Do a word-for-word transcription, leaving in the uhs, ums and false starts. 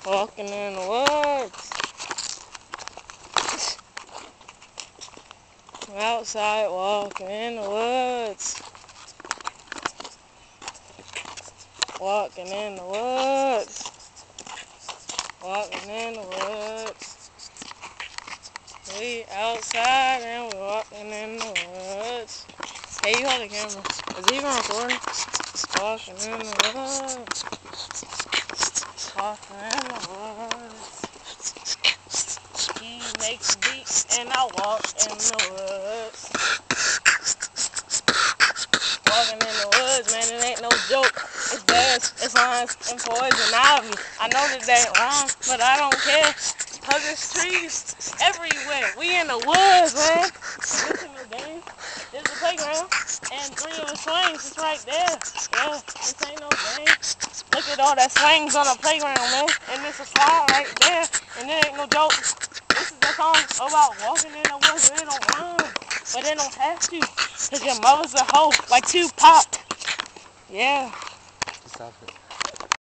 Walking in the woods. Outside walking in the woods. Walking in the woods. Walking in the woods. We outside and we walking in the woods. Hey, you hold the camera. Is he even recording? Walking in the woods. Walking in the woods. He makes beats and I walk in the woods. Walking in the woods, man, it ain't no joke. It's bears, it's lions, and poison ivy. I know that they ain't wrong, but I don't care. Cause there's trees everywhere. We in the woods, man. This ain't no game. There's a playground, and three of the swings is right there. Yeah, this ain't no game. Look at all that swings on the playground, man. And there's a slide right there, and it ain't no joke. This is a song about walking in the woods, and they don't run, but they don't have to, cause your mother's a hoe, like Tupac. Yeah. Stop it.